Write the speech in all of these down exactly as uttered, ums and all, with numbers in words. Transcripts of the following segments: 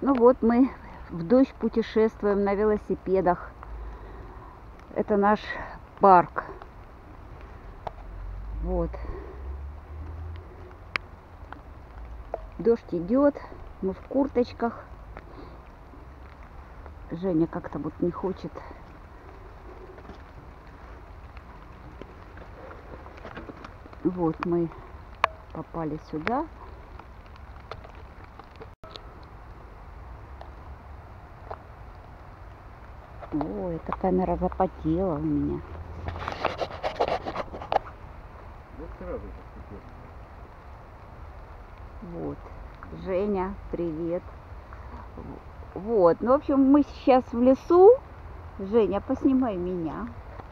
Ну вот мы в дождь путешествуем на велосипедах. Это наш парк. Вот. Дождь идет, мы в курточках. Женя как-то вот не хочет. Вот мы попали сюда. О, эта камера запотела у меня. Вот, Женя, привет. Вот, ну, в общем, мы сейчас в лесу. Женя, поснимай меня,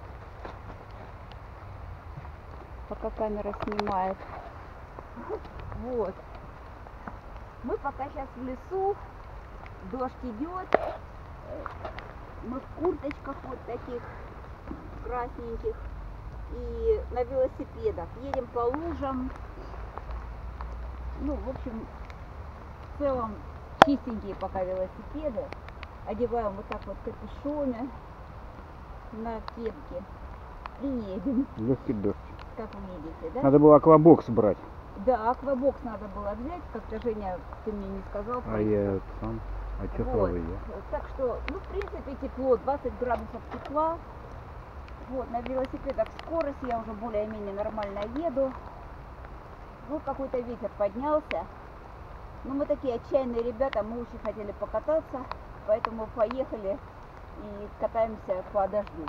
пока камера снимает. Вот, мы пока сейчас в лесу, дождь идет, мы в курточках вот таких красненьких и на велосипедах едем по лужам. Ну, в общем, в целом чистенькие пока велосипеды. Одеваем вот так вот капюшоны на кепки и едем. Легкий дождь. Как вы видите, да? Надо было аквабокс брать. Да, аквабокс надо было взять, как-то, Женя, ты мне не сказал. А я сам. А что вот. сразу я? Так что, ну, в принципе, тепло, двадцать градусов тепла. Вот, на велосипедах скорость, я уже более-менее нормально еду. Ну, какой-то ветер поднялся. Ну, мы такие отчаянные ребята, мы очень хотели покататься, поэтому поехали и катаемся по дождю.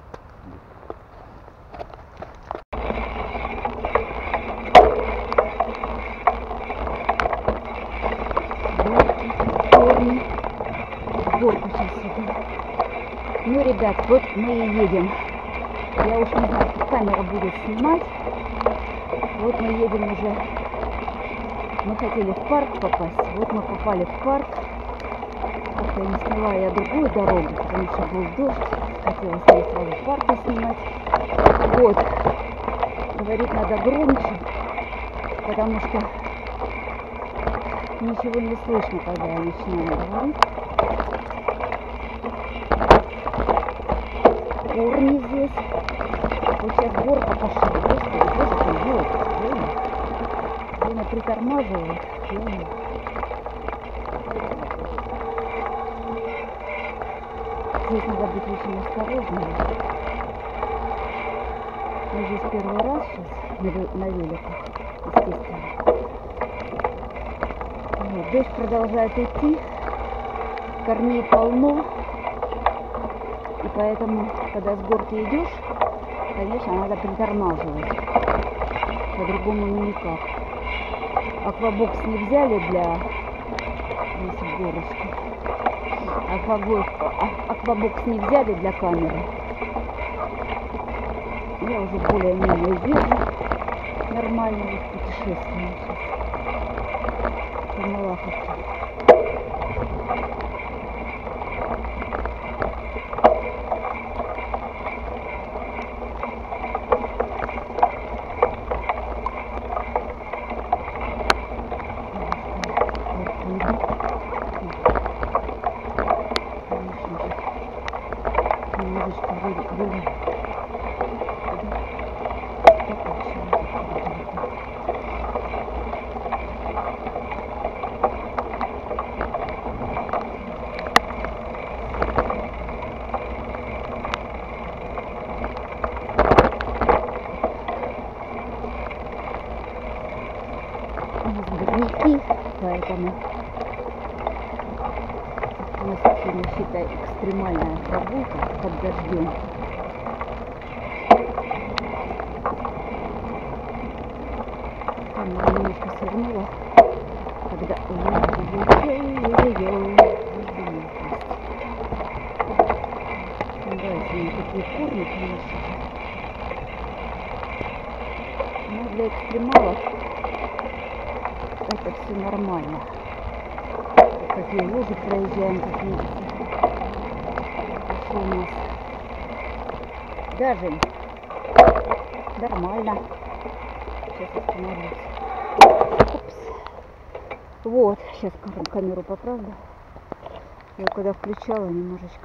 Горку сейчас иду. Ну, ребят, вот мы и едем. Я уж не знаю, как камера будет снимать. Вот мы едем уже. Мы хотели в парк попасть. Вот мы попали в парк. Как-то не сняла я другую дорогу, потому что был дождь. Хотелось мне сразу в парке снимать. Вот. Говорить надо громче, потому что ничего не слышно, когда я начинаю говорить. Корни здесь. Вот сейчас горка пошла. Господи, боже ты, вот, Женя. Женя притормаживает. Женя. Здесь надо быть очень осторожным. Мы здесь первый раз сейчас на, на великах, естественно. Вот, дождь продолжает идти. Корней полно. И поэтому, когда с горки идешь, конечно, надо притормаживать. По-другому ну никак. Аквабокс не взяли для здесь горочки. Аквабокс, аквабокс не взяли для камеры. Я уже более-менее вижу нормально вот путешествие сейчас. По Малаховке. Поэтому у нас сегодня, считай, экстремальная прогулка под дождем. Камера немножко свернула, когда ой-ой-ой-ой-ой-ой. Нравятся мне такие корни, конечно. Но для экстремалов это все нормально. Какие лужи проезжаем, как видите. Что у нас? Даже нормально. Сейчас остановлюсь. Упс. Вот, сейчас камеру поправлю. Я когда включала немножечко.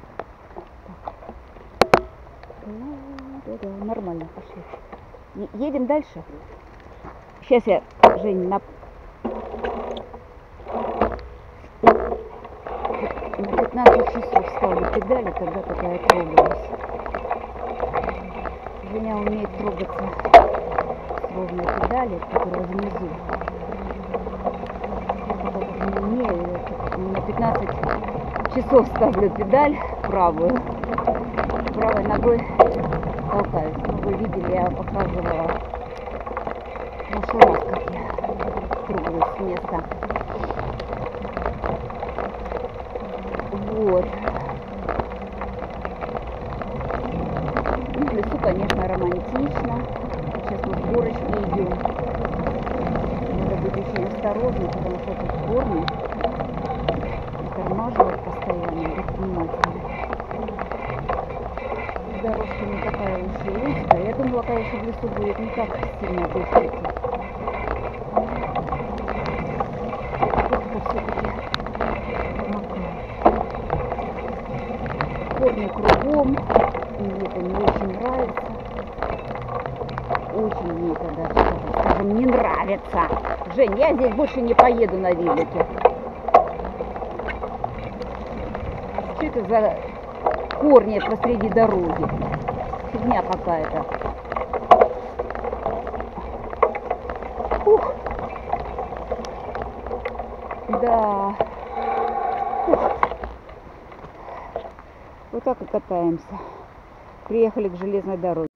Да-да, нормально пошли. Е- едем дальше. Сейчас я, Жень, на... на пятнадцать часов ставлю педали, тогда такая трогалась. Женя умеет трогаться с ровной педали, которая внизу. Я пока так не умею. Я на пятнадцать часов ставлю педаль правую. Правой ногой толкаюсь. Ну, вы видели, я показывала в прошлый раз, как я трогалась с места. Вот. Ну, в лесу, конечно, романтично. Сейчас мы в горочке идем. Надо быть очень осторожным, потому что тут горный. Тормаживать постоянно, быть внимательным. Дорожка не такая уж и узкая. Я думала, конечно, в лесу будет не так сильно дождь. Только все-таки макает. Корни кругом. Мне это не очень нравится. Очень мне это даже, скажем, не нравится. Жень, я здесь больше не поеду на велике. Что это за корни посреди дороги? Фигня какая-то. Ух. Да. Ух. Вот так и катаемся. Приехали к железной дороге.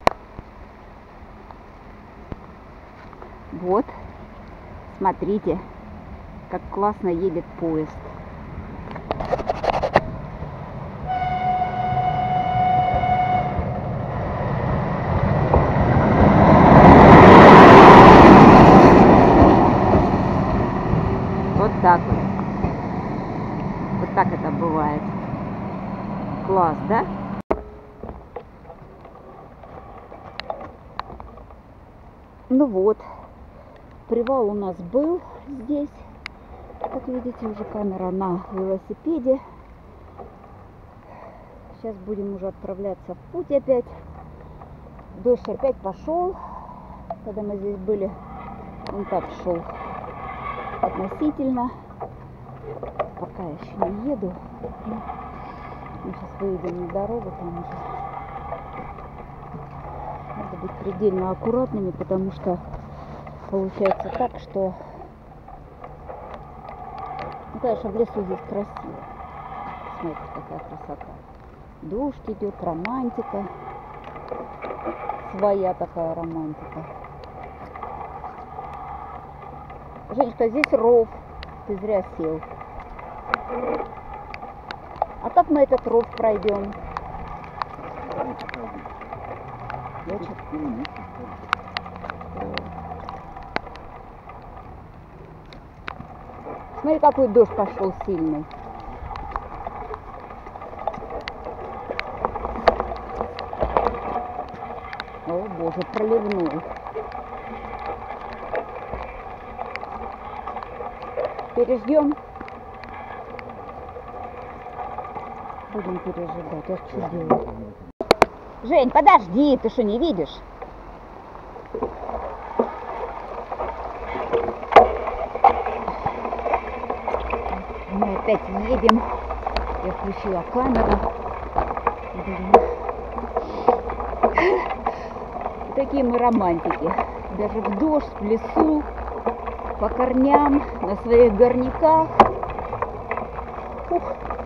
Вот. Смотрите, как классно едет поезд. Вот так вот. Вот так это бывает. Класс, да? Ну вот. Привал у нас был здесь. Как видите, уже камера на велосипеде. Сейчас будем уже отправляться в путь опять. Дождь опять пошел. Когда мы здесь были, он так шел относительно. Пока я еще не еду. Мы сейчас выйдем на дорогу, там уже надо быть предельно аккуратными, потому что получается так, что, ну, конечно, в лесу здесь красиво. Смотрите, какая красота. Дождь идет, романтика. Своя такая романтика. Женечка, здесь ров. Ты зря сел. А как мы этот ров пройдем? Смотри, какой дождь пошел сильный. О, боже, проливной. Переждем. Будем пережидать. А что делать? Жень, подожди, ты что, не видишь? Мы опять едем. Я включила камеру. Такие мы романтики. Даже в дождь, в лесу, по корням, на своих горняках. Ух.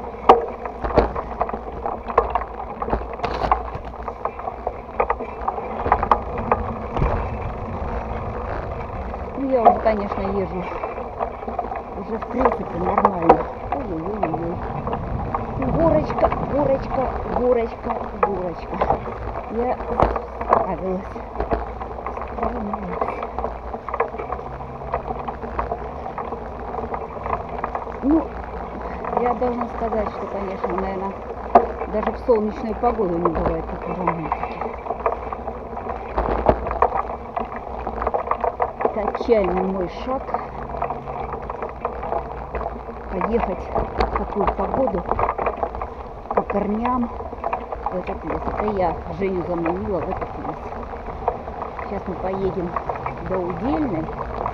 Ну, я уже, конечно, езжу. Уже, в принципе, нормально. Ой-ой-ой-ой. Горочка, горочка, горочка, горочка. Я справилась. Справилась. Ну, я должна сказать, что, конечно, наверное, даже в солнечную погоду не бывает такой романтики. Это отчаянный мой шаг. поехать в такую погоду по корням в этот лес. Это я Женю заманила в этот лес. Сейчас мы поедем до Удельной.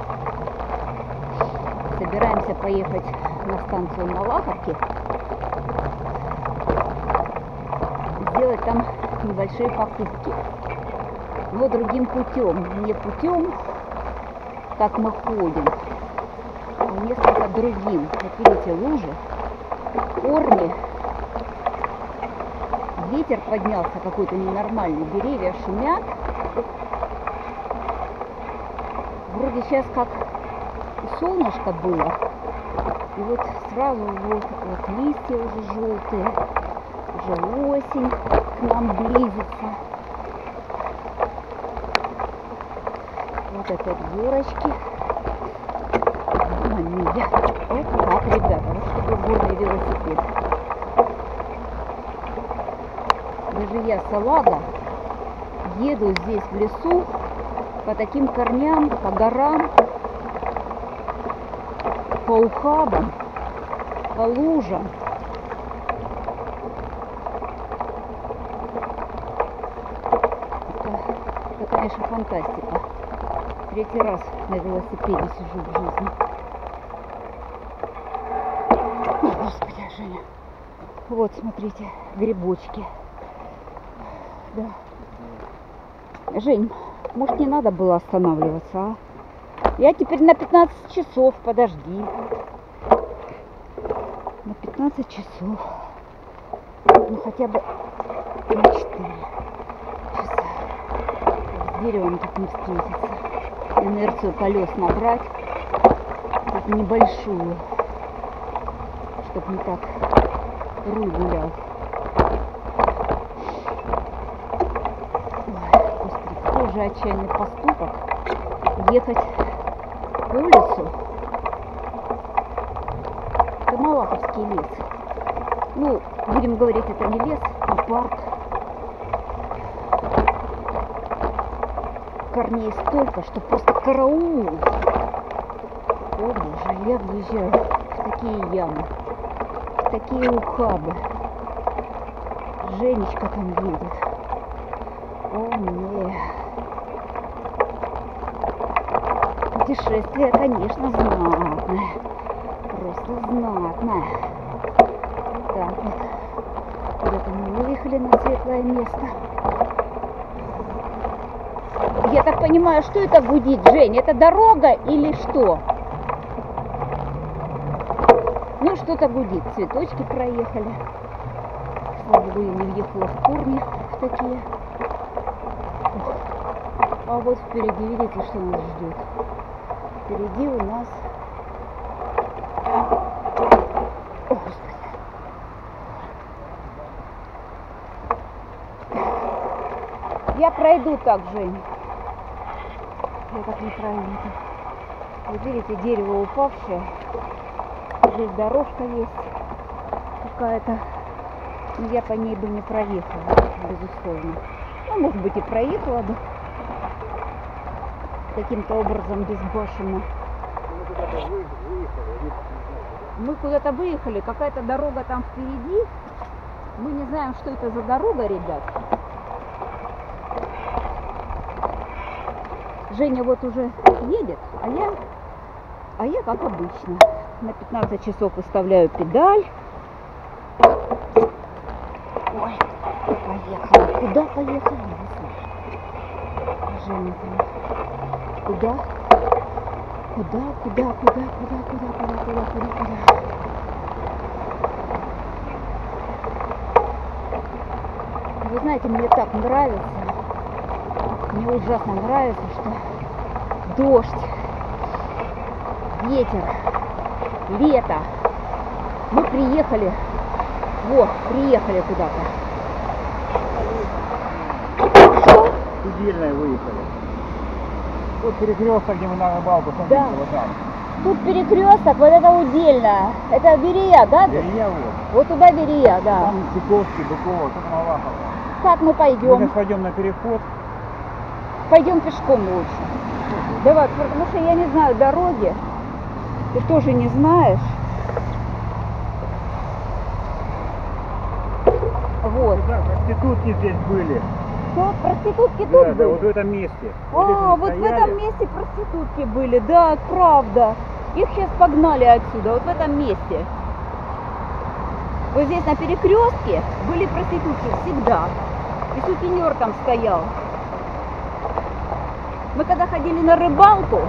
Собираемся поехать на станцию Малаховки. Сделать там небольшие покупки. Но другим путем. Не путем, как мы ходим, а несколько другим. Вот видите, лужи, корни. Ветер поднялся какой-то ненормальный. Деревья шумят. Вроде сейчас как солнышко было. И вот сразу вот, вот листья уже желтые. Уже осень к нам близится. Вот опять горочки. Мамия. Вот так, ребята. Вот что такое горный велосипед. Даже я, салага, еду здесь в лесу по таким корням, по горам, по ухабам, по лужам. Это, это, конечно, фантастика. Третий раз на велосипеде сижу в жизни. О, Господи, Женя. Вот, смотрите, грибочки. Да. Жень, может, не надо было останавливаться, а? Я теперь на пятнадцать часов, подожди. На пятнадцать часов. Ну, хотя бы на четыре часа. С деревом тут не встретиться. Инерцию колес набрать. Тут небольшую. Чтоб не так руль гулял. Тоже отчаянный поступок ехать по лесу. Это Малаховский лес. Ну, будем говорить, это не лес, а парк. Корней столько, что просто караул. О боже, я въезжаю в такие ямы, в такие ухабы. Женечка там едет. О, нет. Путешествие, конечно, знатное. Просто знатное. Так вот. Куда-то мы выехали на светлое место. Я так понимаю, что это гудит, Жень? Это дорога или что? Ну, что-то гудит. Цветочки проехали. Слава богу, я не въехала в корни в такие. А вот впереди, видите, что нас ждет? Впереди у нас... О, Господи. Я пройду так, Жень. Я так не пройду. Вот видите, дерево упавшее. Здесь дорожка есть какая-то. Но я по ней бы не проехала, безусловно. Ну, может быть, и проехала бы. Каким-то образом безбашенно. Мы куда-то выехали, какая-то дорога там впереди. Мы не знаем, что это за дорога, ребят. Женя вот уже едет, а я, а я как обычно. На пятнадцать часов выставляю педаль. Ой, поехала. Куда поехала? Не знаю. Женя там. Куда? Куда, куда, куда, куда, куда, куда, куда, куда, куда? Вы знаете, мне так нравится, мне ужасно нравится, что дождь, ветер, лето. Мы приехали, вот, приехали куда-то. Что? Удельной выехали. Тут перекресток, где мы на рыбалку смотрите, Да. вот там. Тут перекресток, вот это Удельная. Это Берия, да? Берия вот. Вот туда Берия, да. Там Цыковский, Быкова, тут Малахова. Как мы Мы пойдем? сейчас пойдем на переход. Пойдем пешком лучше. Давай, потому что я не знаю дороги. Ты тоже не знаешь. проститутки здесь были. Что, проститутки Да, тут да, были? вот в этом месте. А, здесь они вот в стояли. этом месте проститутки были, да, правда. Их сейчас погнали отсюда, вот в этом месте. Вот здесь на перекрестке были проститутки всегда. И сутенер там стоял. Мы когда ходили на рыбалку,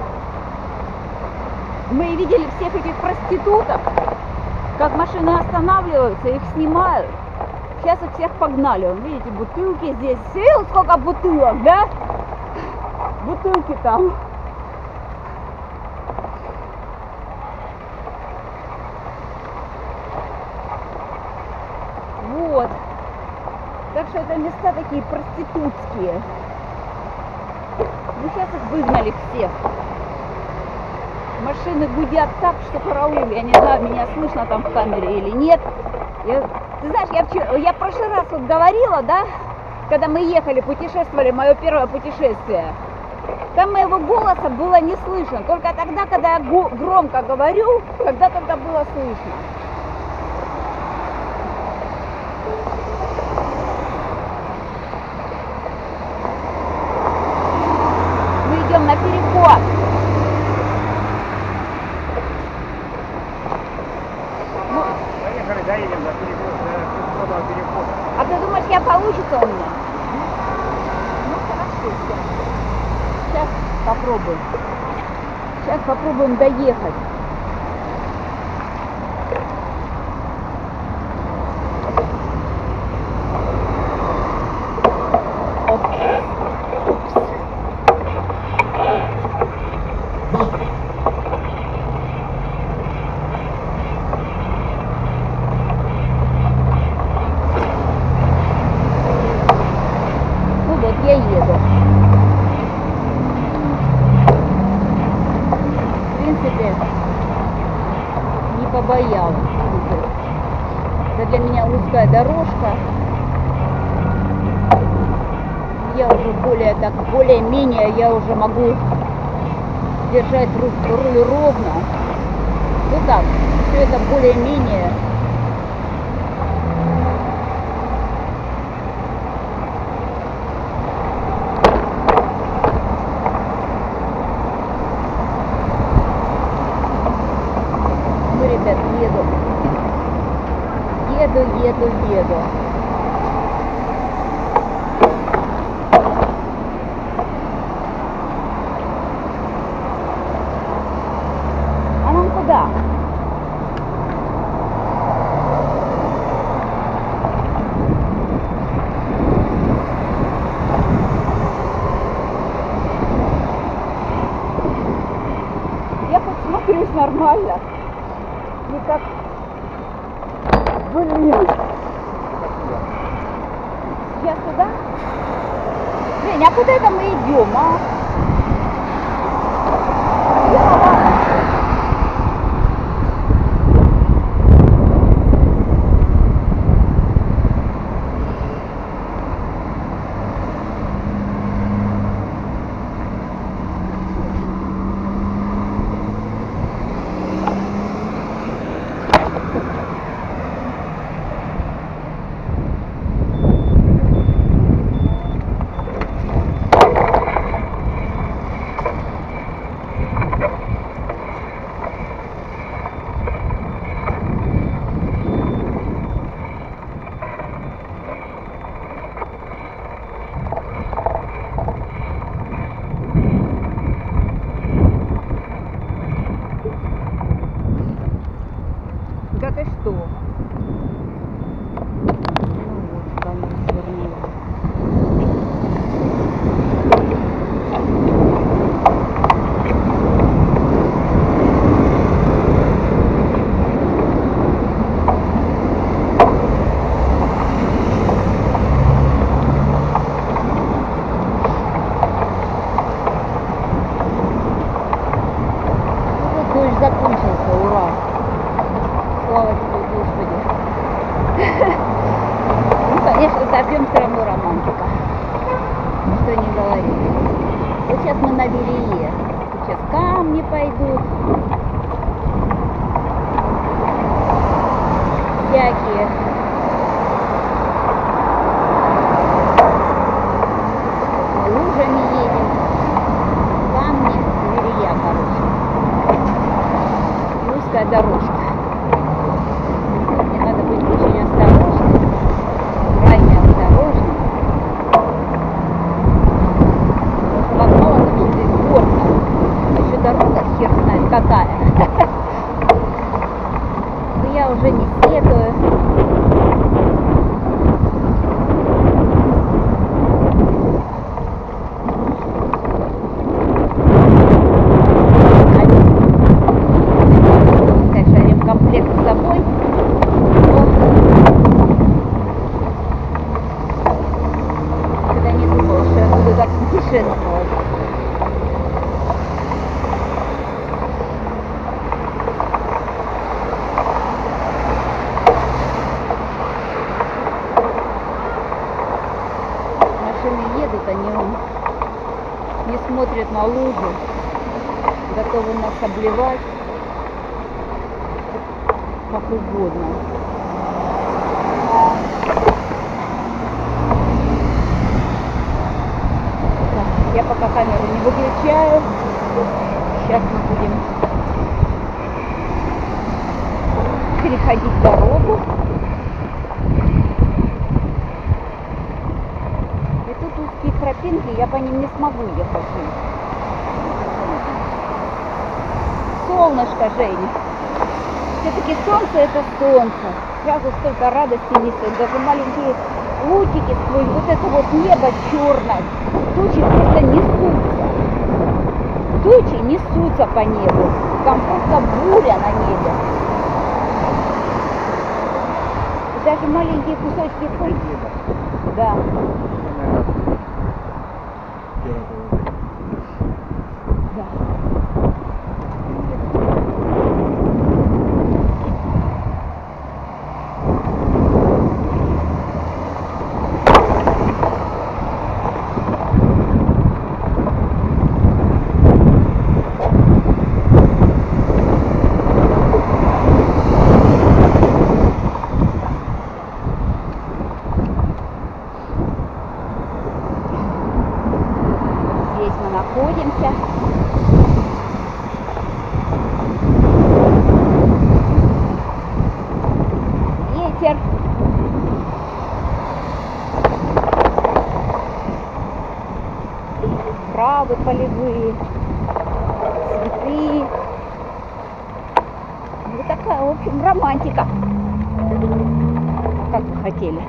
мы видели всех этих проституток, как машины останавливаются, их снимают. Сейчас их всех погнали. Вон, видите, бутылки здесь. Видел, сколько бутылок, да? Бутылки там. Вот. Так что это места такие проститутские. Ну, сейчас их выгнали всех. Машины гудят так, что караул. Я не знаю, меня слышно там в камере или нет. Я, ты знаешь, я, вчера, я в прошлый раз вот говорила, да, когда мы ехали, путешествовали, мое первое путешествие. Там моего голоса было не слышно. Только тогда, когда я громко говорю, когда только было слышно. Мы идем на переход. Поехали, доедем до перехода, до перехода. А ты думаешь, я получится у меня? Ну хорошо, сейчас. Сейчас попробуем. Сейчас попробуем доехать. Я еду. В принципе, не побоялась. Это для меня узкая дорожка. Я уже более так, более-менее я уже могу держать руль, руль ровно. Ну так, все это более-менее. Еду, еду, еду, еду. А нам куда? Я хоть смотрюсь нормально. Не как... Блин. Сейчас туда? Жень, а куда это мы идем, а? Да ты что? Ну вот, там свернула. Ну вот дождь закончился, ура! Слава тебе, Господи! хорошая дорожка. Мне надо быть очень осторожным, крайне осторожным. В Акмоловом же здесь горно, а еще дорога хер знает какая. Но я уже не сетую. Едут они, не смотрят на лужу, готовы нас обливать как угодно. Так, я пока камеру не выключаю. Сейчас мы будем переходить дорогу. Узкие тропинки, я по ним не смогу ехать. Солнышко, Женя. Все-таки солнце это солнце. Сразу столько радости несет. Даже маленькие лучики сквозь вот это вот небо черное. Тучи просто несутся. Тучи несутся по небу. Там просто буря на небе. И даже маленькие кусочки пыли. Да. Находимся. Ветер. Травы полевые, цветы. Вот такая, в общем, романтика. Как вы хотели.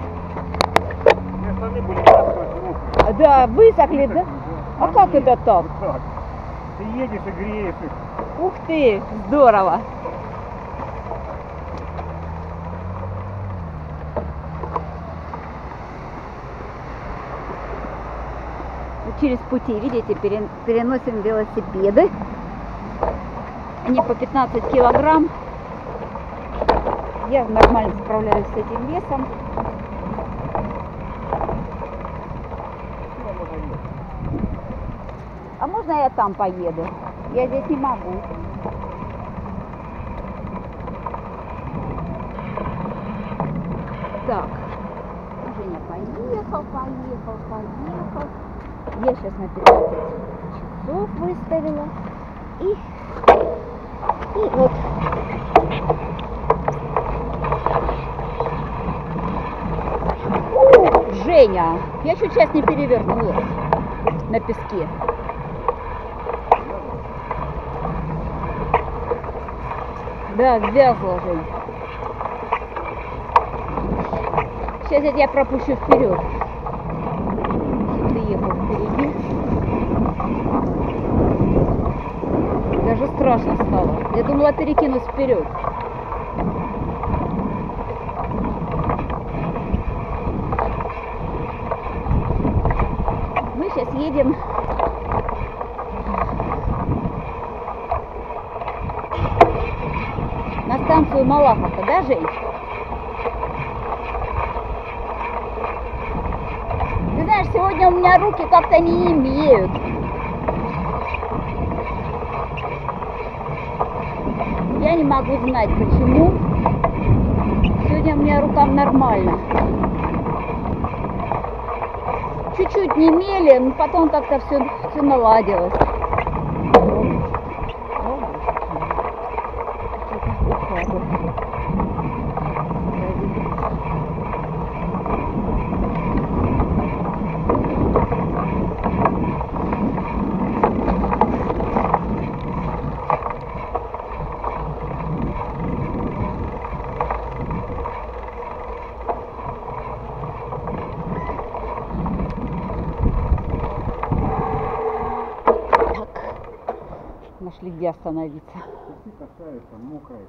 Да, высохли, да? А как это так? Ты едешь и греешь их. Ух ты, здорово. Через пути, видите, переносим велосипеды. Они по пятнадцать килограмм. Я нормально справляюсь с этим весом. А можно я там поеду? Я здесь не могу. Так. Женя поехал, поехал, поехал. Я сейчас на пятнадцать часов выставила. И, и вот. О, Женя, я чуть сейчас не перевернулась на песке. Да, ввязла, Жень. Сейчас я тебя пропущу вперед. Ты ехал впереди. Даже страшно стало. Я думала перекинусь вперед. Мы сейчас едем на станцию Малаховка, да, Жень? Ты знаешь, сегодня у меня руки как-то не имеют. Я не могу знать, почему. Сегодня у меня рукам нормально. Чуть-чуть не мели, но потом как-то все, все наладилось. бы. Нашли, где остановиться. Такси касается мокрой.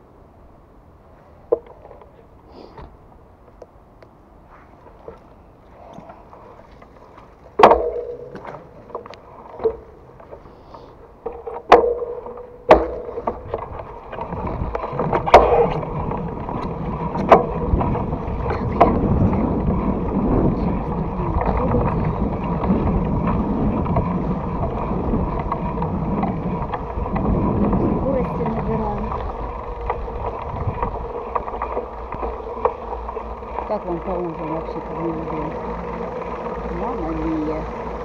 Как вам по ужину вообще, как мы любим? Мама мия.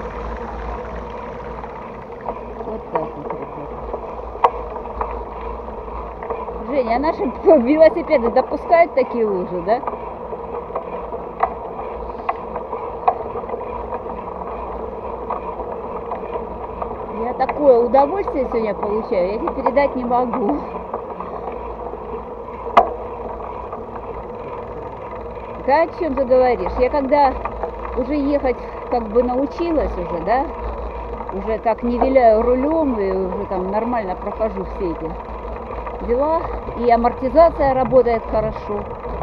Вот так вот, ребята. Женя, а наши велосипеды допускают такие лужи, да? Я такое удовольствие сегодня получаю, я тебе передать не могу. Да о чем ты говоришь? Я когда уже ехать как бы научилась уже, да, уже так не виляю рулем и уже там нормально прохожу все эти дела, и амортизация работает хорошо.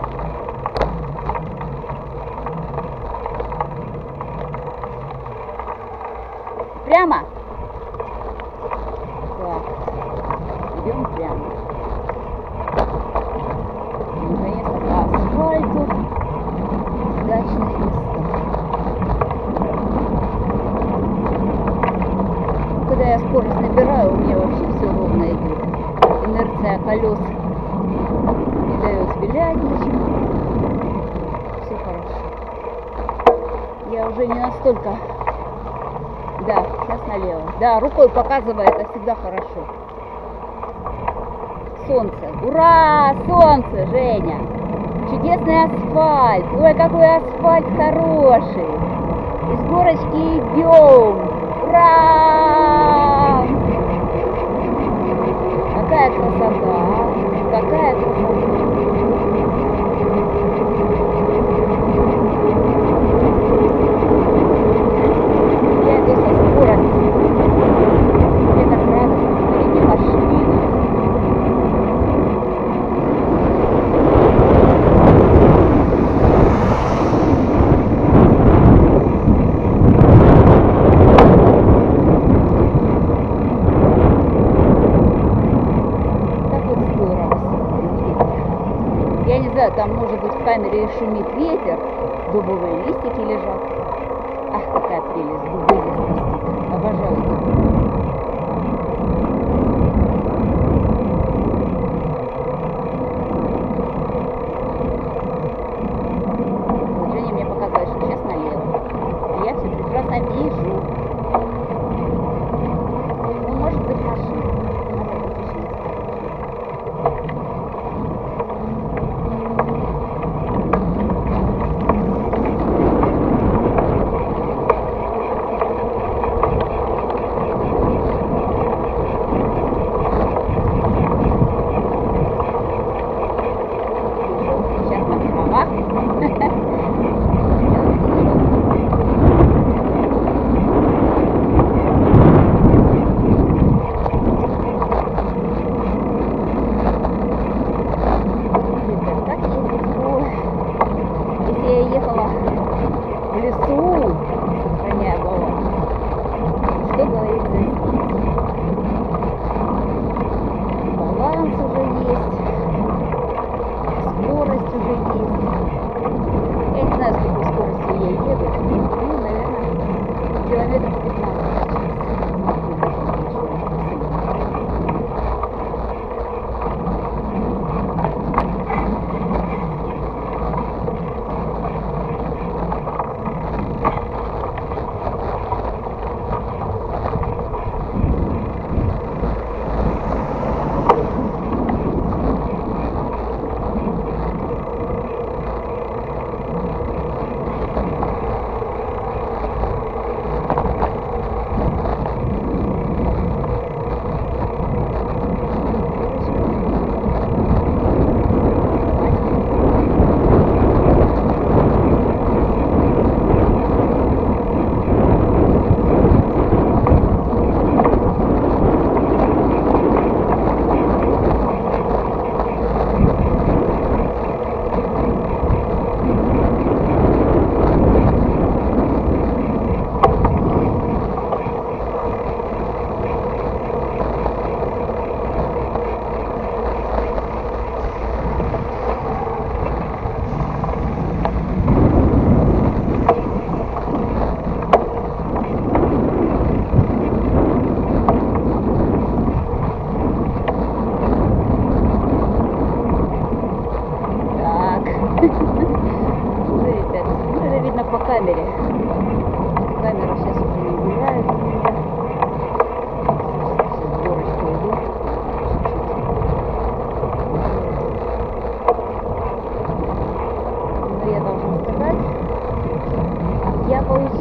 Прямо? Так, идем прямо. Наконец-то по асфальту. Удачных местах. Когда я скорость набираю, у меня вообще все ровно идет. Инерция колес не дает вилять ничего. Все хорошо. Я уже не настолько... Да, сейчас налево. Да, рукой показывает, это всегда хорошо. Солнце. Ура! Солнце, Женя! Чудесный асфальт. Ой, какой асфальт хороший. Из горочки идем. Ура! Какая красота. Какая красота. Я иду со скоростью. Мне так радостно. Впереди машина. Я не знаю, там может быть в камере шумит ветер, дубовые листики лежат. Ах, какая прелесть, дубы здесь растут. Обожаю дубы. Женя мне показывает, что сейчас налево. И я все прекрасно вижу. Ну, может быть, машина. Надо выключить.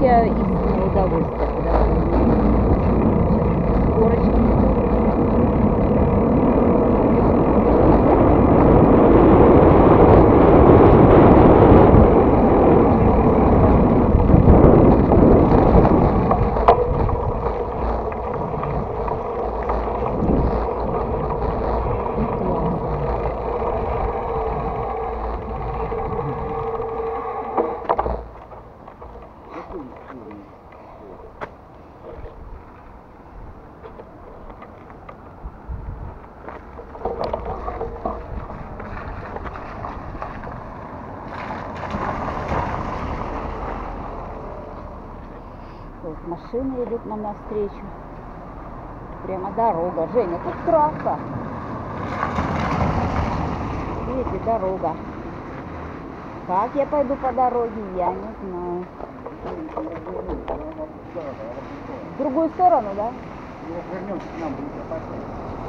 получаю истинное удовольствие, когда скорочки. Вот машины идут нам навстречу. Прямо дорога. Женя, тут трасса. Видите, дорога. Как я пойду по дороге, я не знаю. В другую сторону, да? Его вернемся к нам, будет опасно.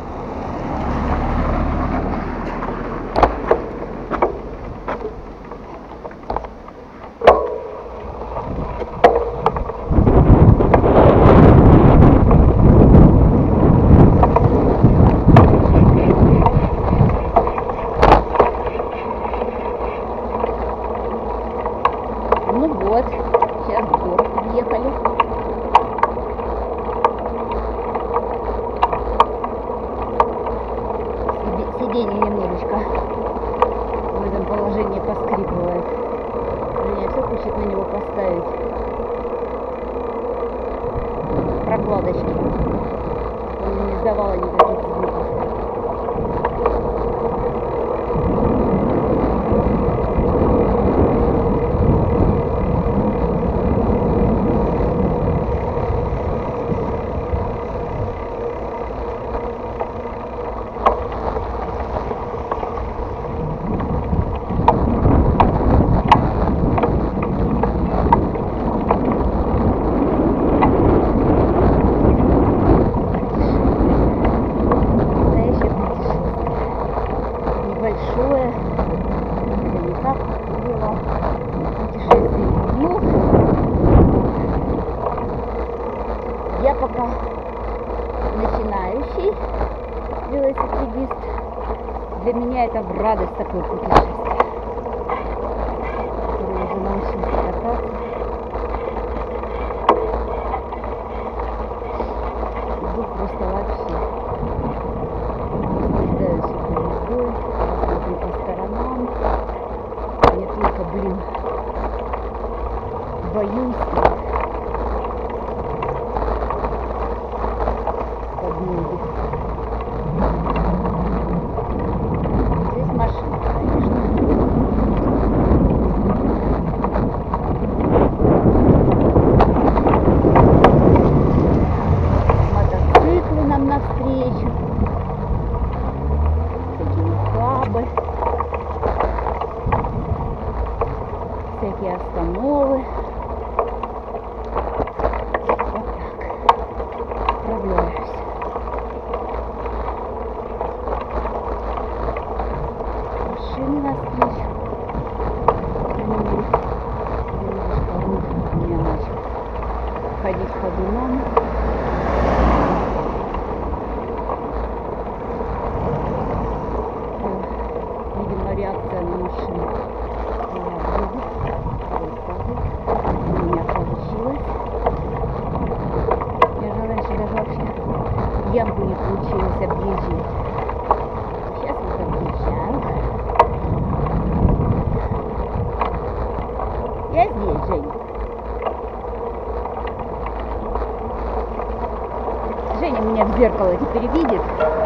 Ну вот, сейчас в город приехали. Сиденье немножечко в этом положении поскрипывает. Меня все хочет на него поставить прокладочки, чтобы не издавало никаких звуков. Большое, не так было путешествие. Ну, я пока начинающий велосипедист. Для меня это в радость такое путешествие, который уже научился кататься. Иду просто вообще. Наслаждаюсь этой ездой. Смотрю по сторонам. Я только, блин, боюсь под ноги. Здесь машина, конечно. Мотоциклы нам навстречу. Хабы, всякие остановы. Вот так справляюсь. Машины навстречу. Немножко руль у меня начал ходить по дунам. Реакция на машину. У меня получилось. Я же раньше даже вообще ямку не получилось объезжать. Сейчас вот объезжаю. Я здесь, Женя. Женя меня в зеркало теперь видит.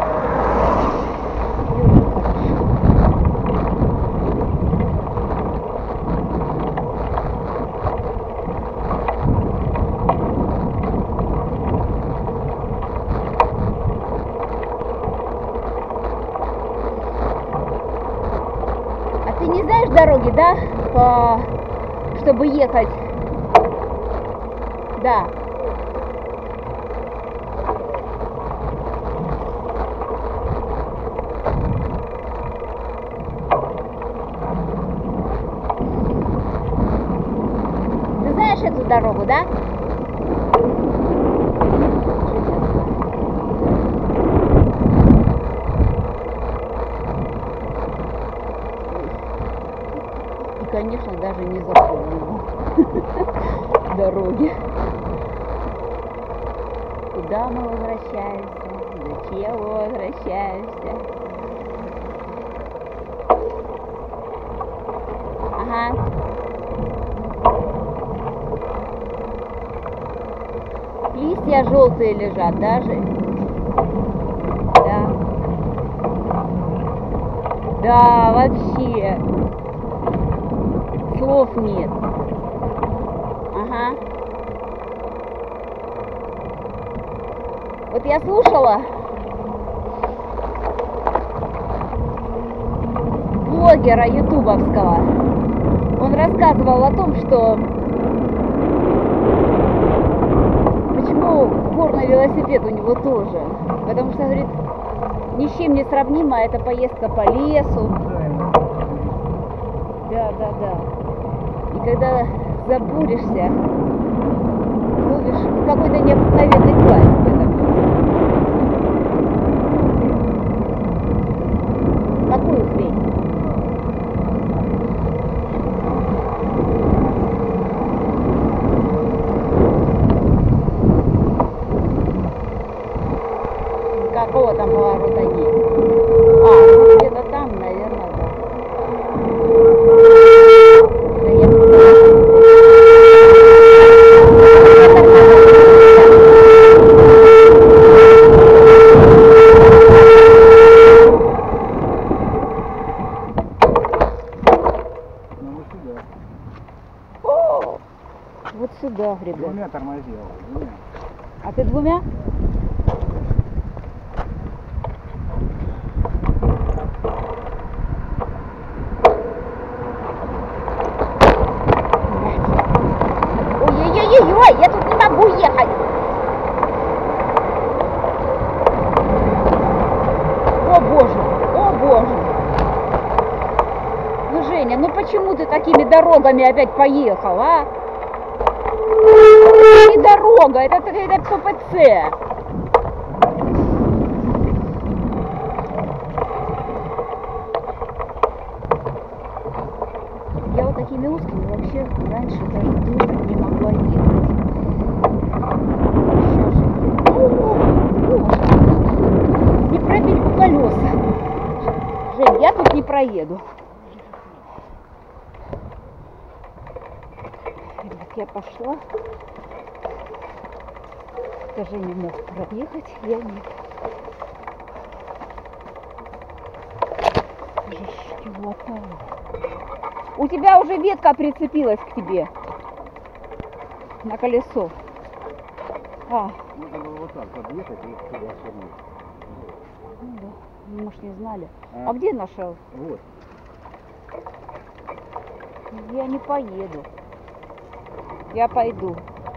Ты не знаешь дороги, да? По... Чтобы ехать. Да. Ты знаешь эту дорогу, да? И, конечно, даже не запомнила дороги. Куда мы возвращаемся? Зачем мы возвращаемся? Ага. Листья желтые лежат даже. Да. Да, вообще. Слов нет. Ага. Вот я слушала блогера ютубовского. Он рассказывал о том, что почему горный велосипед у него тоже. Потому что, говорит, ни с чем не сравнима эта поездка по лесу. Да, да, да. И когда забуришься, ловишь какой-то необыкновенный кайф в этом месте. Какую хрень? Какого там поворота нет? А, ну где-то там, наверное, да. Да я Ну вот сюда. О, вот сюда, ребят. Двумя тормозил. Двумя. А ты двумя? Ой-ой-ой-ой, я тут не могу ехать. О боже, о боже. Ну, Женя, ну почему ты такими дорогами опять поехал, а? Это не дорога, это, это ППЦ. Я вот такими узкими вообще раньше даже думать не могла ехать. Сейчас же. О, боже. Не пробили бы колеса. Жень, я тут не проеду. Так я пошла. Это Женя мог проехать, я нет. Чего там? У тебя уже ветка прицепилась к тебе на колесо. А. Надо было вот так подъехать и туда свернуть. Ну да, мы, может, не знали. А, А где нашел? Вот. Я не поеду. Я пойду.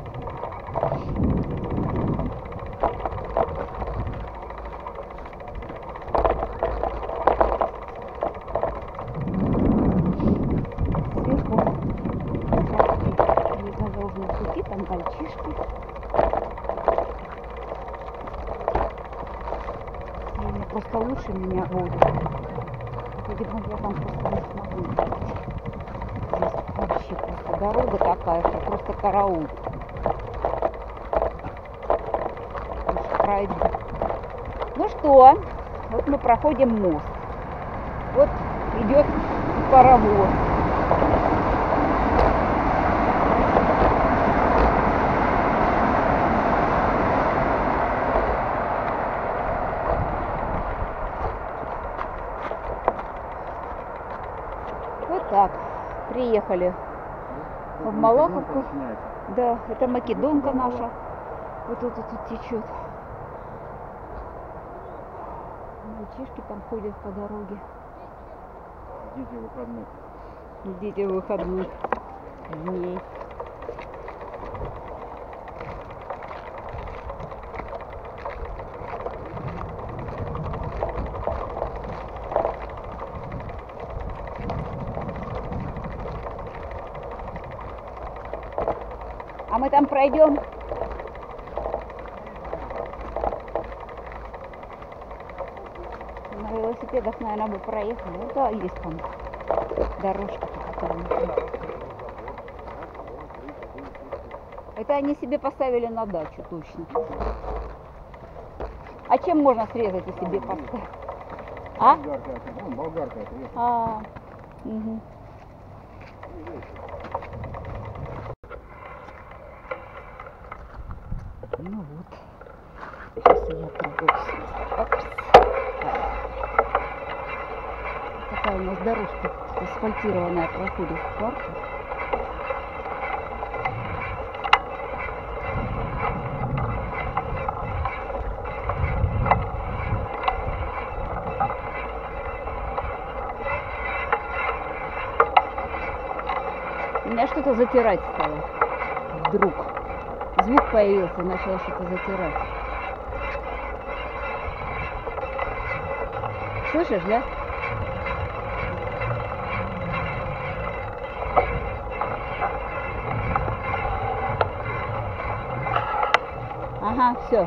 Там мальчишки. Они просто лучше меня водят. Видимо, я там просто не смогу ехать. Здесь вообще просто дорога такая, что просто караул. Пройду. Ну что, вот мы проходим мост. Вот идет паровоз. Вот так, приехали в Малаховку. Да, это Македонка наша. Вот тут, тут течет. Мальчишки там ходят по дороге. Дети выходных. Дети выходных дней. мы там пройдем. На велосипедах, наверное, бы проехали. Ну да, есть там дорожка, которая... Это они себе поставили на дачу, точно. А чем можно срезать, если себе поставить? А? Болгарка, ну, болгарка это. А, угу. Ну вот. Сейчас я трогаюсь. Опс. Такая у нас дорожка асфальтированная проходит в парке. Меня что-то затирать стало. Вдруг. Звук появился, начало что-то затирать. Слышишь, да? Ага, все.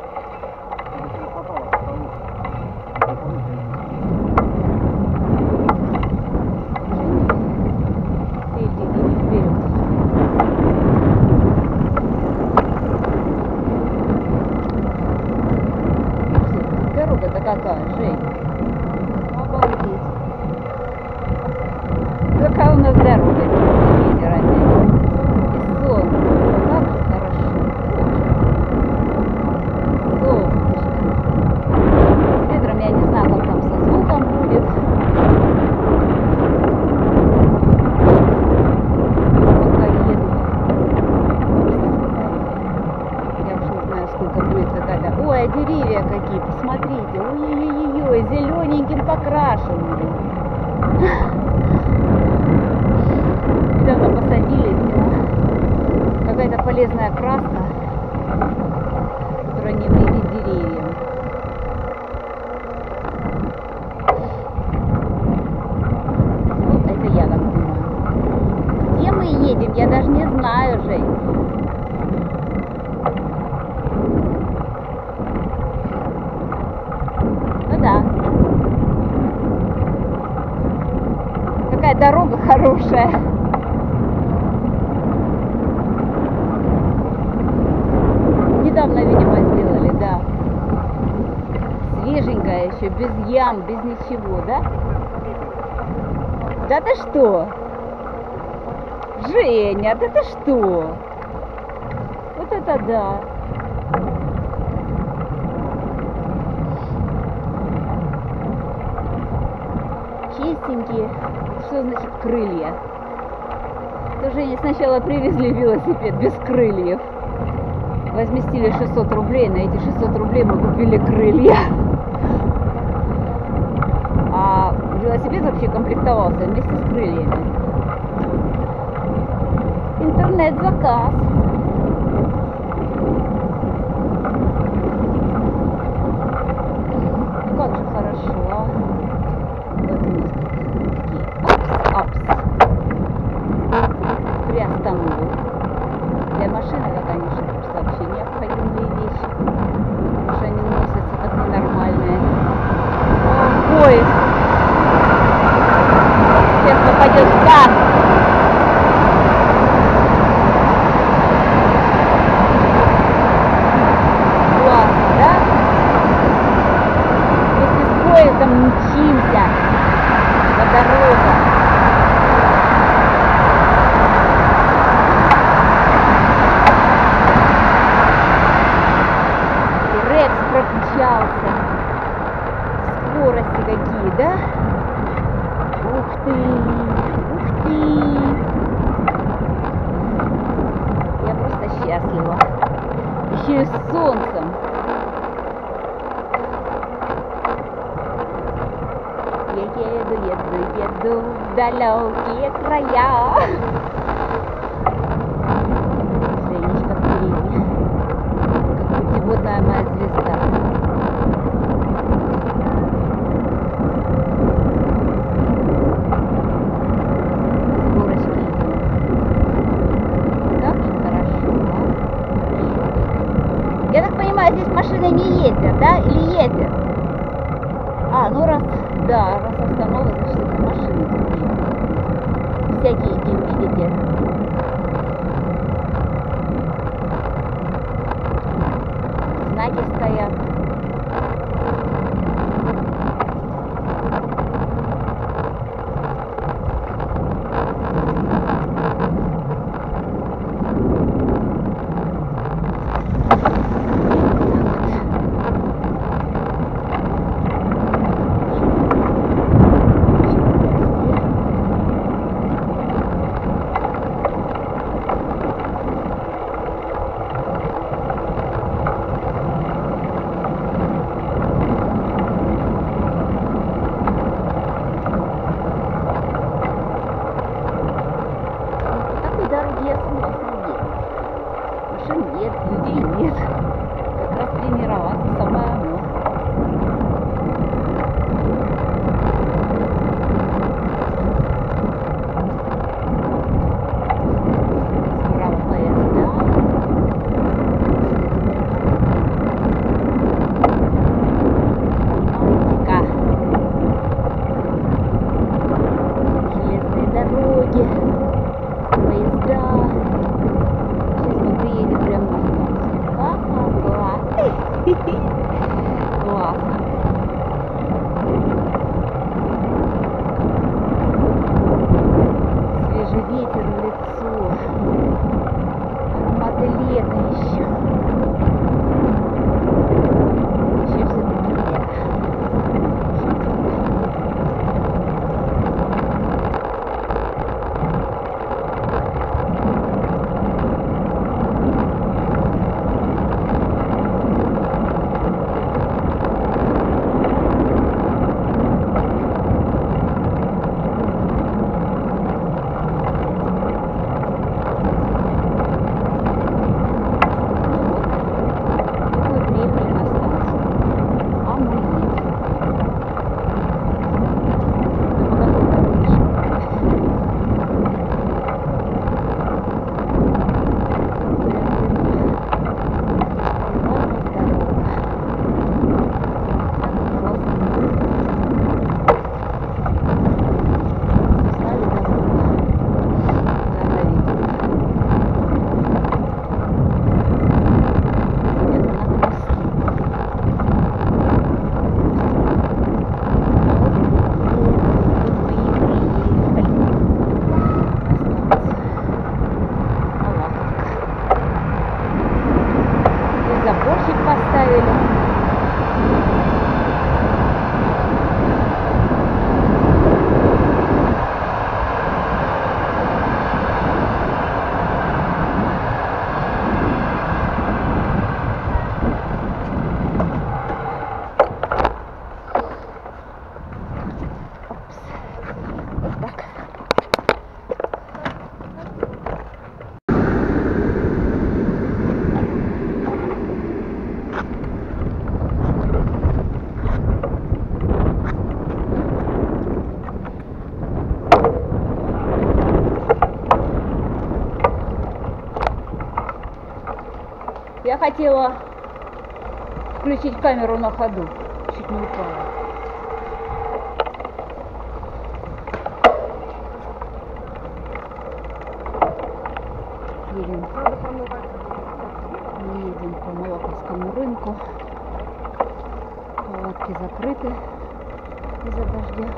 Дорога-то какая, Жень? Обалдеть. Какая у нас дорога, ветер опять. И солнце. Как же хорошо. Солнышко. С ветром я не знаю, как там со звуком будет. Пока еду. Я уж не знаю, сколько будет какая-то. Ой, а деревья какие, посмотрите. Ой-ой-ой, зелененьким покрашенные. Недавно посадили, видимо, какая-то полезная краска, которая не вредит деревьям. Ну, это я так думаю. Где мы едем, я даже не знаю, Жень. Ну да. Какая дорога хорошая. Недавно, видимо, сделали, да. Свеженькая еще, без ям, без ничего, да? Да ты что? Женя, да ты что? Вот это да. Чистенькие. Что значит крылья? То Жене сначала привезли велосипед без крыльев. Возместили шестьсот рублей, на эти шестьсот рублей мы купили крылья. А велосипед вообще комплектовался вместе с крыльями. Интернет-заказ. Как же хорошо, а? Вот у нас такие апс, апс. Приостановил. Для машины, да, конечно, просто вообще необходимые вещи. Потому что они носятся как ненормальные. О, поезд. Сейчас попадет в кадр. Классно, да? Если с поездом мчимся по дорогам. Промчался. Скорости какие, да? Ух ты! Ух ты! Я просто счастлива. Еще и с солнцем. Я еду, еду, еду в далекие края. Женечка впереди. Как путеводная моя звезда. С горочки. Как же хорошо. дороге. Знаки стоят. Машин нет, людей нет. Как раз тренироваться самое оно. Справа поезда. Романтика. Железные дороги. Поезда. Приедем прямо на станцию. Ага, класс. Классно. Свежий ветер в лицо. Ароматы лета еще. Еще все-таки лето. Заборчик поставили. Опс. Вот так. Я хотела включить камеру на ходу, чуть не упала. Едем, мы едем по Малаховскому рынку. Палатки закрыты из-за дождя.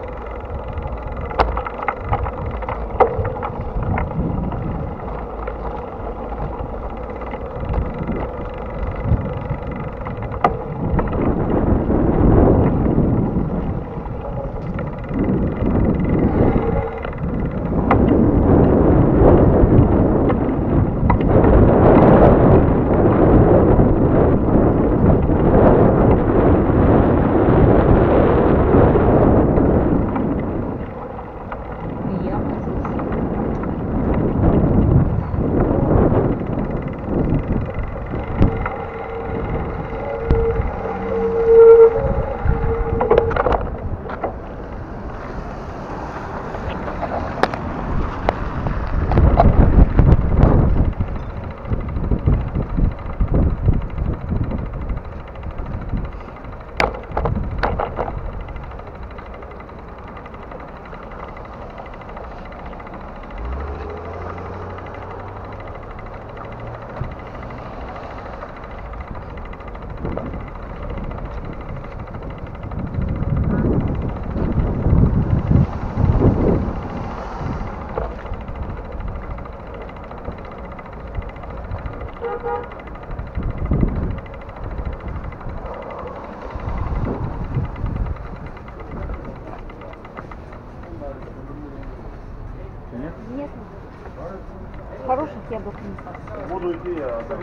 нет? Нет. Хороших яблок нет. Буду идти, я там.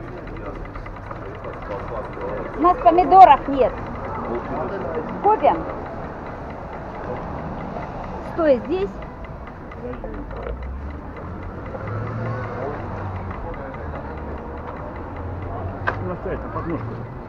У нас помидоров нет. Купим? Стой здесь. Настоять на подножку.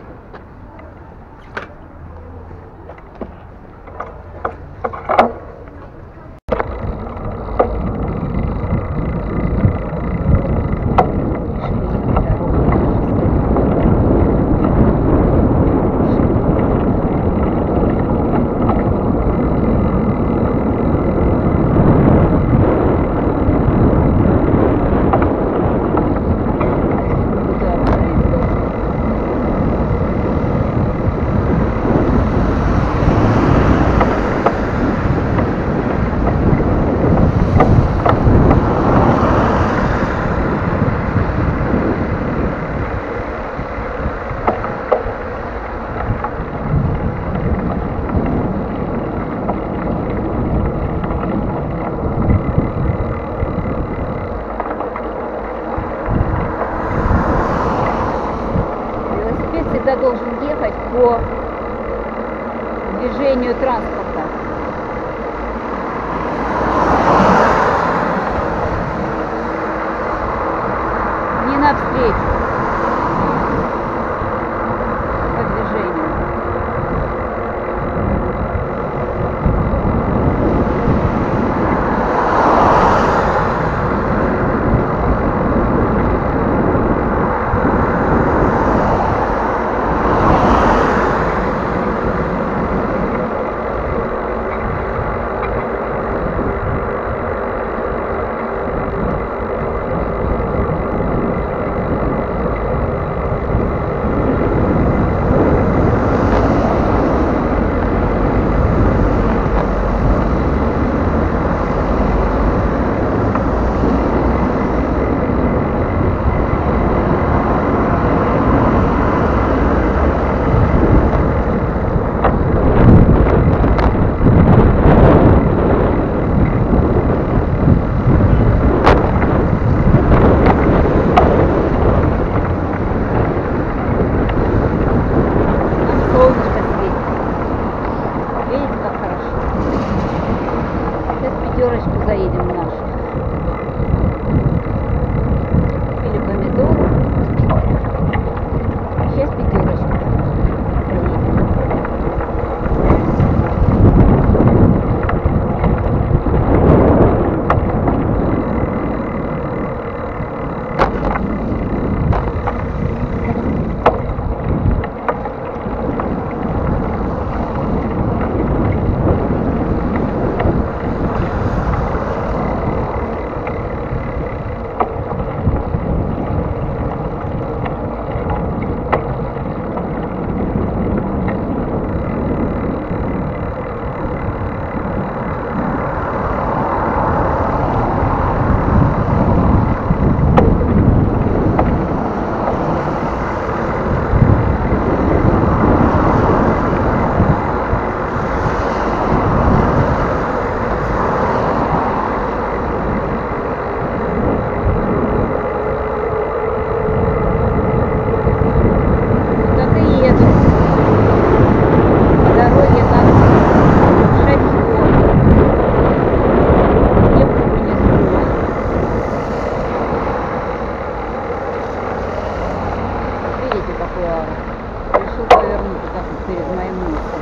Всегда должен ехать по движению транспорта. Не навстречу. По движению. Пятерочку заедем в нашу. Или помидоры. Сейчас пятерочку заедем. Решил повернуть вот так вот перед моим носом.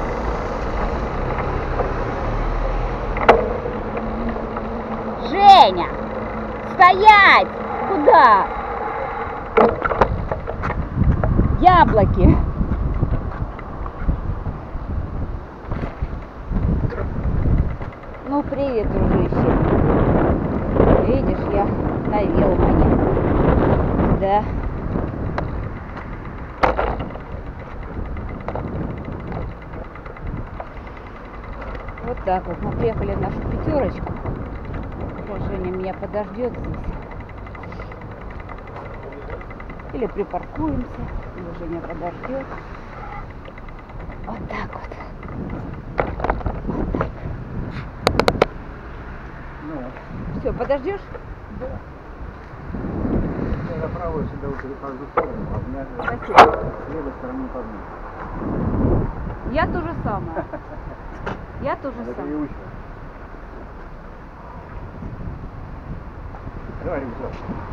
Женя! Стоять! Куда? Яблоки! Ну, привет, дружище. Видишь, я на велмане. Да. Вот так вот. Мы приехали в нашу пятерочку. Сейчас Женя меня подождет здесь. Или припаркуемся, или Женя подождет. Вот так вот. Вот так. Ну, Все, подождешь? Да. Я направо всегда перехожу в сторону, а у меня Спасибо. с левой стороны подмышка. Я то же самое. Я то же Надо самое. переучивать. Давай, рюкзак.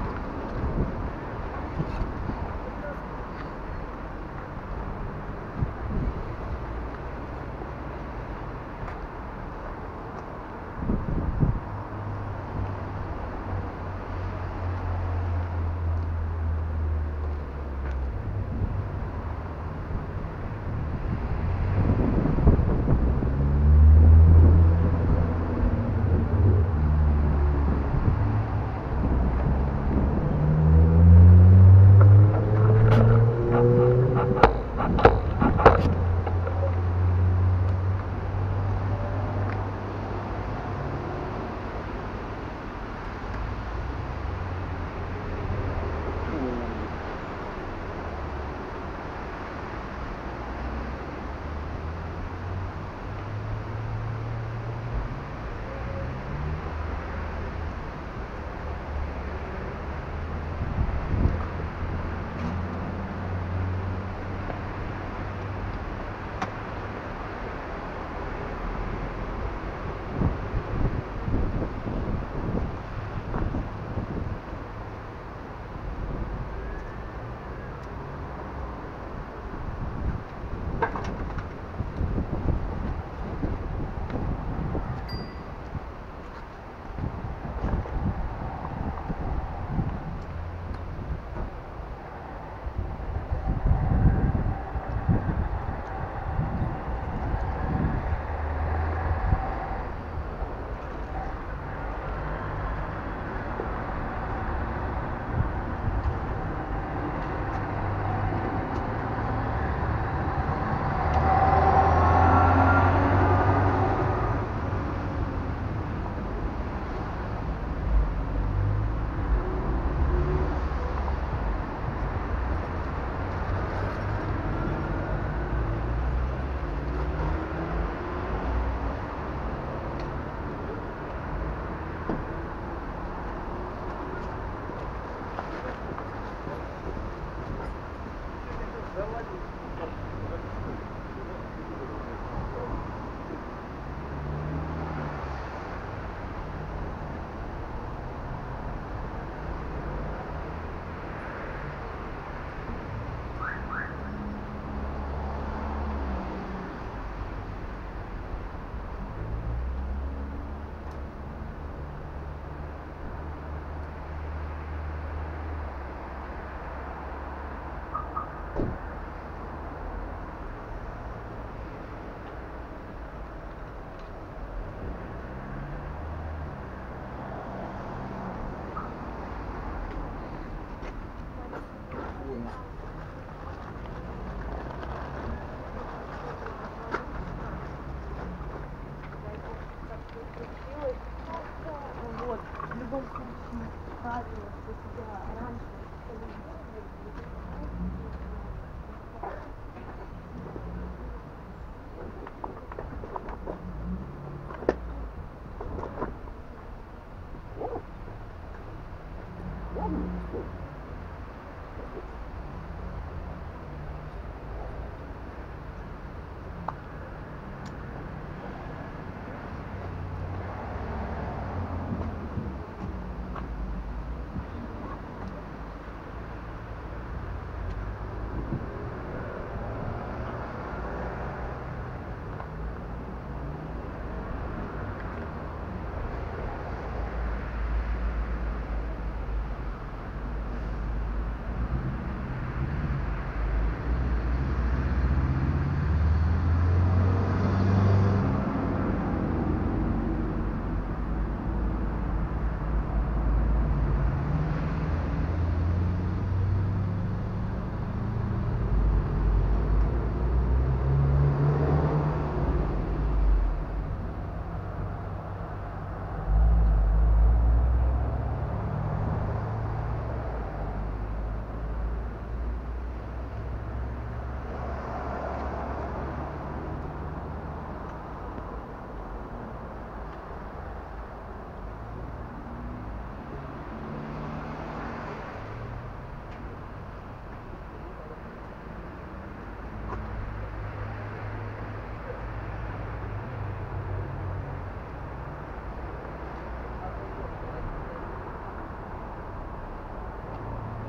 Вот, в любом случае, правило, что тебя раньше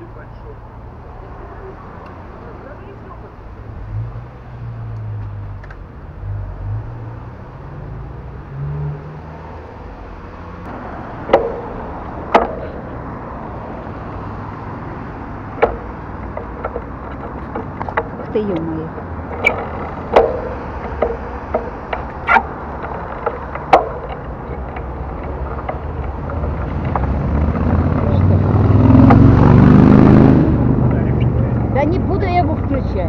Ты, ё-моё. Да не буду я его включать.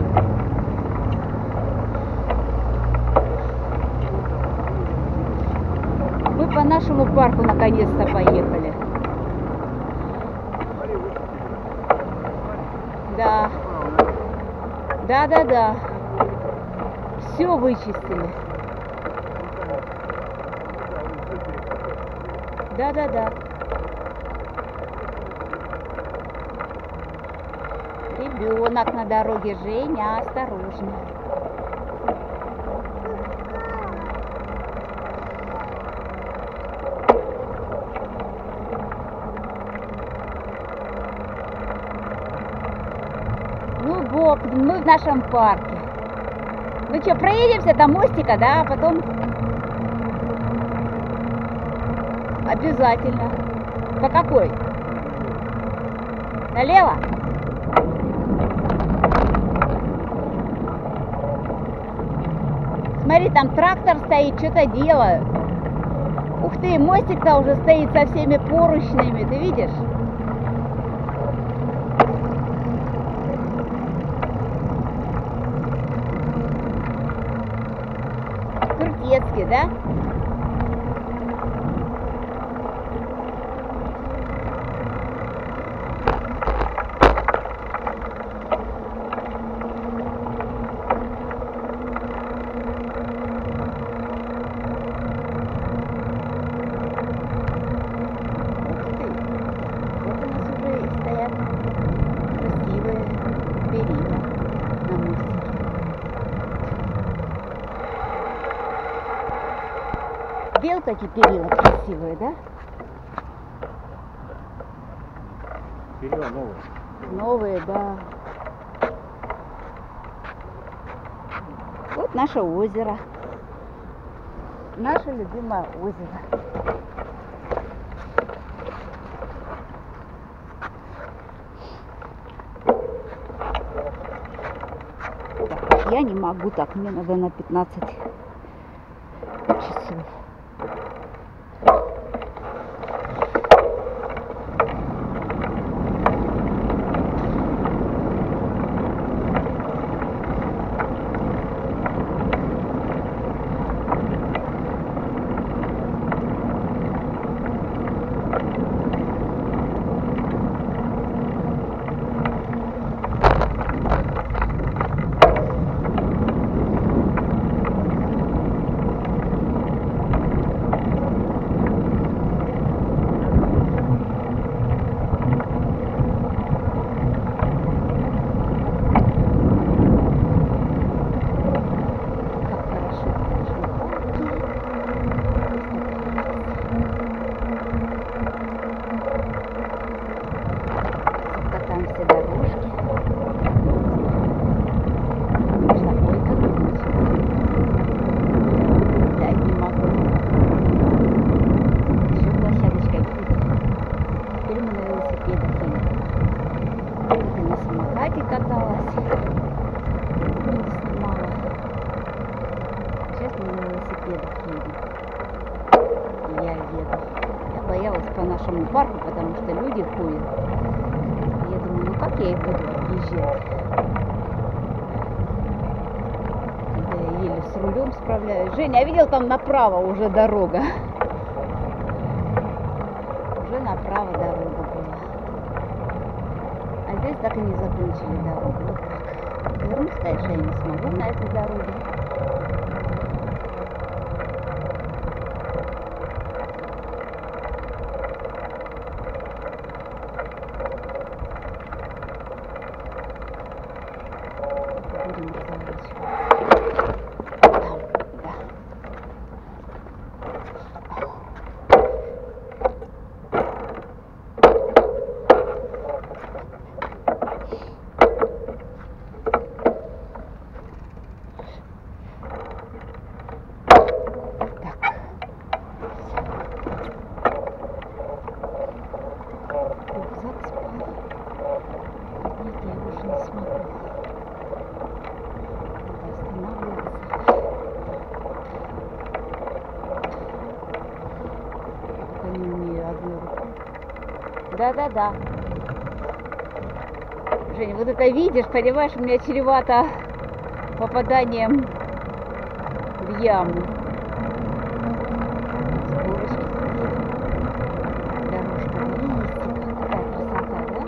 Мы по нашему парку наконец-то поехали. Да. Да, да, да. Все вычистили. Да, да, да. Ребенок на дороге, Женя, осторожно. Ну, Бог, мы в нашем парке. Ну что, проедемся до мостика, да, а потом обязательно. По какой? Налево? Смотри, там трактор стоит, что-то делают. Ух ты, мостик-то уже стоит со всеми поручнями, ты видишь? Крутецкий, да? Белка эти перила красивые, да? Перила новые. Новые, да. Вот наше озеро. Наше любимое озеро. Так, я не могу так, мне надо на пятнадцать часов. По нашему парку, потому что люди ходят. Я думаю, ну как я их буду объезжать? Когда я еле с рулем справляюсь. Женя, я видел, там направо уже дорога. Уже направо дорога была. А здесь так и не закончили дорогу. Вот так. Вернусь, конечно, я не смогу на этой дороге. четверку. Да-да-да. Женя, вот это видишь, понимаешь, у меня чревато попаданием в яму. Скорочки поедем. Дорожка листик. Какая красота, да?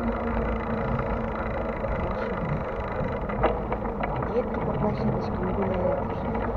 Хорошо. Детки по площадочкам гуляют уже.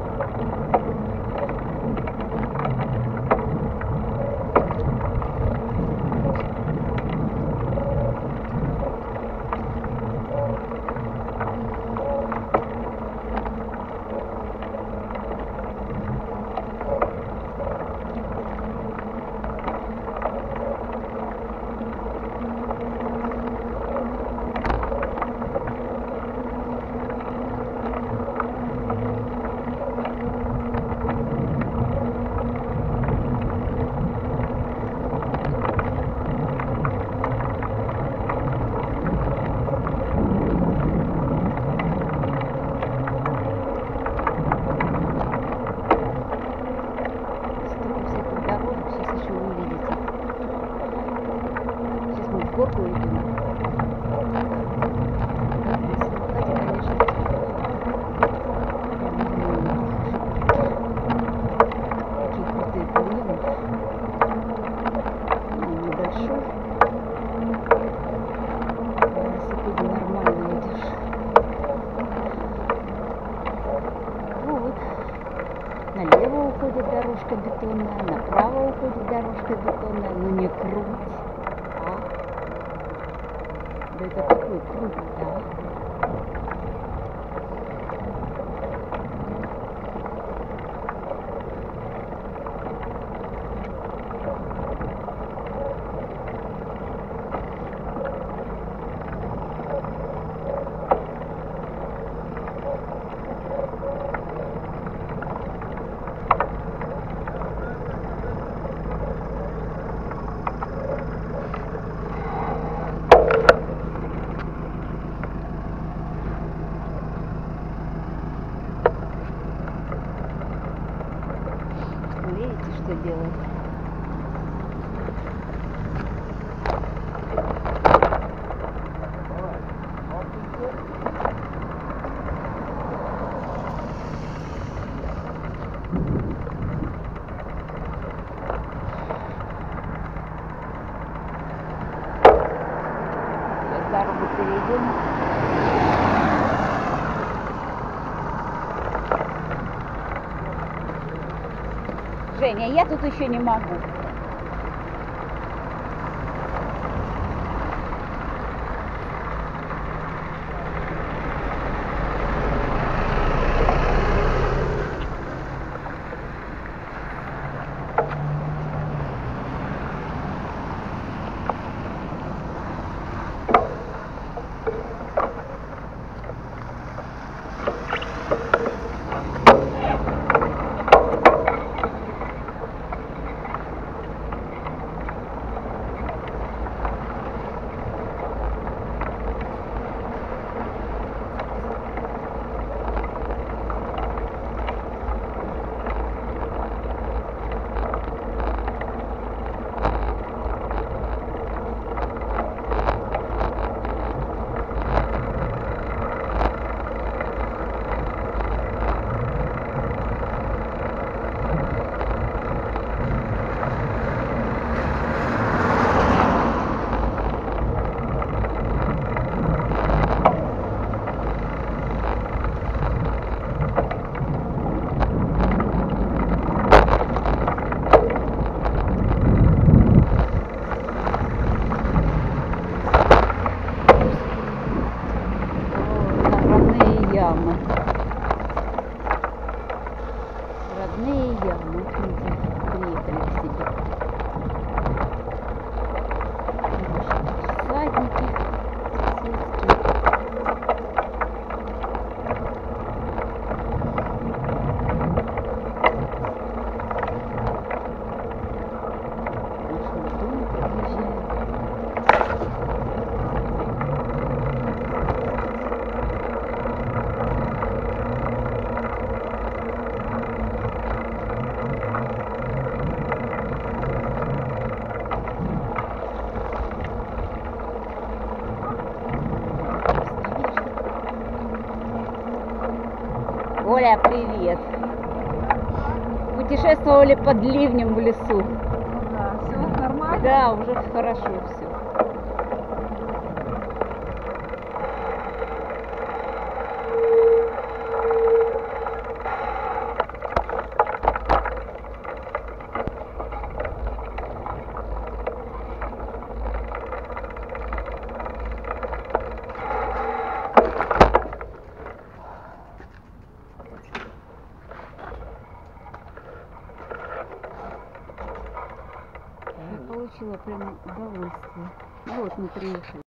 Горку идем. Такие крутые подъемы. Небольшой. На велосипеде нормально идешь. Вот. Налево уходит дорожка бетонная, направо уходит дорожка бетонная, но не круть. Да это такой круг, да? Видите, что делает? Сейчас дорогу перейдем. Женя, я тут еще не могу. Оля, привет. Путешествовали под ливнем в лесу. Да, все нормально. Да, уже хорошо все. Я получила прям удовольствие. Ну вот мы приехали.